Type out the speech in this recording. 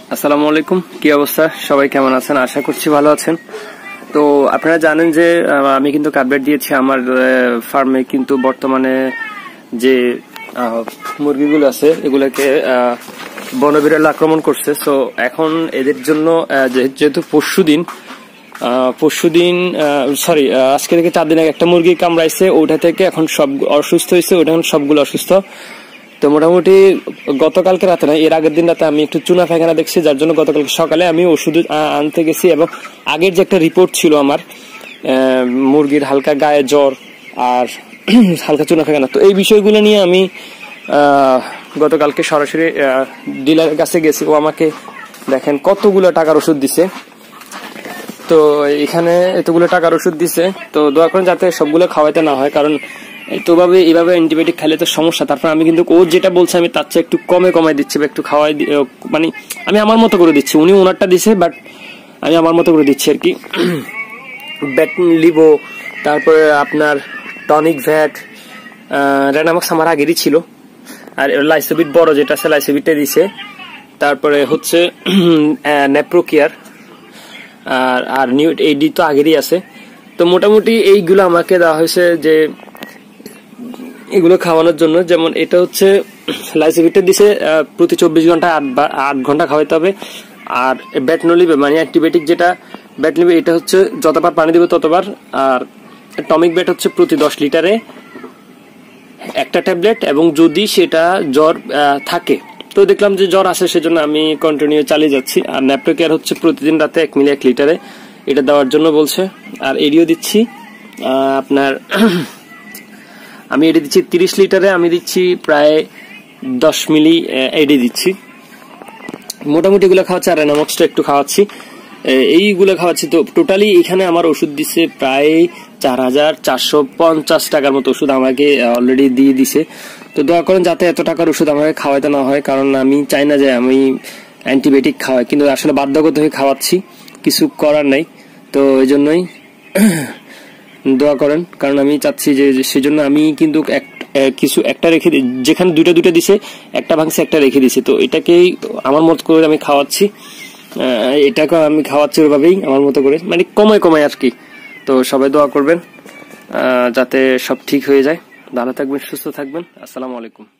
আসসালামু আলাইকুম। কি অবস্থা, সবাই কেমন আছেন? আশা করছি ভালো আছেন। তো আপনারা জানেন যে আমি কিন্তু আপডেট দিয়েছি আমার ফার্মে কিন্তু বর্তমানে যে মুরগিগুলো আছে এগুলোকে বনবিড়াল আক্রমণ করছে। তো এখন এদের জন্য যেহেতু পরশুদিন আজকে থেকে 4 দিন আগে একটা মুরগি কামড়াইছে, ওটা থেকে এখন সব অসুস্থ হয়েছে, ওটা এখন সবগুলো অসুস্থ। তো মোটামুটি গতকালকে রাতে না, এর আগের দিন রাতে আমি একটু চুনা পায়খানা দেখছি, যার জন্য গতকালকে সকালে আমি ওষুধ আনতে গেছি। এবং আগের যে একটা রিপোর্ট ছিল আমার মুরগির হালকা গায়ে জ্বর আর হালকা চুনা পায়খানা, তো এই বিষয়গুলো নিয়ে আমি গতকালকে সরাসরি ডিলারের কাছে গেছি। ও আমাকে দেখেন কতগুলো টাকার ওষুধ দিছে। তো এখানে এতগুলো টাকার ওষুধ দিছে, তো দোয়া করেন যাতে সবগুলো খাওয়াইতে না হয়, কারণ এইভাবে অ্যান্টিবায়োটিক খাইলে তো সমস্যা। তারপর আমি কিন্তু ও যেটা বলছে আমি তার চেয়ে একটু কমাই দিচ্ছি বা একটু খাওয়াই, মানে আমি আমার মতো করে দিচ্ছি। উনি ওনারটা দিছে, বাট আমি আমার মতো করে দিচ্ছি আর কি। লিভো, তারপরে আপনার টনিক ভ্যাট, রেনামক্স আমার আগেরই ছিল, আর লাইসোবিট বড় যেটা আছে লাইসোবিটটা দিছে। তারপরে হচ্ছে নেপ্রোকিয়ার আর নিউ এডি তো আগেরই আছে। তো মোটামুটি এইগুলো আমাকে দেওয়া হয়েছে যে এগুলো খাওয়ানোর জন্য। যেমন এটা হচ্ছে লাইসোভিটটা দিছে প্রতি 24 ঘন্টায় 8 ঘন্টা খাওয়াইতে হবে। আর ব্যাটনলিবে মানে অ্যান্টিবায়োটিক যেটা ব্যাটনলিবে, এটা হচ্ছে যতবার পানি দিবে ততবার। আর টমিক ব্যাট হচ্ছে প্রতি 10 লিটারে একটা ট্যাবলেট, এবং যদি সেটা জ্বর থাকে, তো দেখলাম যে জ্বর আসে সেজন্য আমি কন্টিনিউ চালিয়ে যাচ্ছি। আর ন্যাপ্রোকেয়ার হচ্ছে প্রতিদিন রাতে 1 মিলি 1 লিটারে এটা দেওয়ার জন্য বলছে। আর এডিও দিচ্ছি আপনার আমি এডি দিচ্ছি 30 লিটারে, আমি দিচ্ছি প্রায় 10 মিলি এডি দিচ্ছি। মোটামুটি এগুলো খাওয়াচ্ছি, আর রেনামক্সটা একটু খাওয়াচ্ছি, এইগুলো খাওয়াচ্ছি। তো টোটালি এখানে আমার ওষুধ দিচ্ছে প্রায় 4450 টাকার মতো ওষুধ আমাকে অলরেডি দিয়ে দিছে। তো দোয়া করেন যাতে এত টাকার ওষুধ আমাকে খাওয়াইতে না হয়, কারণ আমি চাই না যে আমি অ্যান্টিবায়োটিক খাওয়াই, কিন্তু আসলে বাধ্যগত হয়ে খাওয়াচ্ছি, কিছু করার নাই। তো এই জন্যই দোয়া করেন, কারণ আমি চাচ্ছি যে সেজন্য আমি কিন্তু কিছু একটা রেখে, যেখানে দুইটা দিছে একটা ভাঙছে একটা রেখে দিছি। তো এটাকেই আমার মতো করে আমি খাওয়াচ্ছি, এটাকে আমি খাওয়াচ্ছি ওইভাবেই আমার মতো করে, মানে কমায় আর কি। তো সবাই দোয়া করবেন যাতে সব ঠিক হয়ে যায়। ভালো থাকবেন, সুস্থ থাকবেন। আসসালামু আলাইকুম।